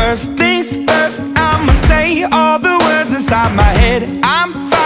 First things first, I'ma say all the words inside my head. I'm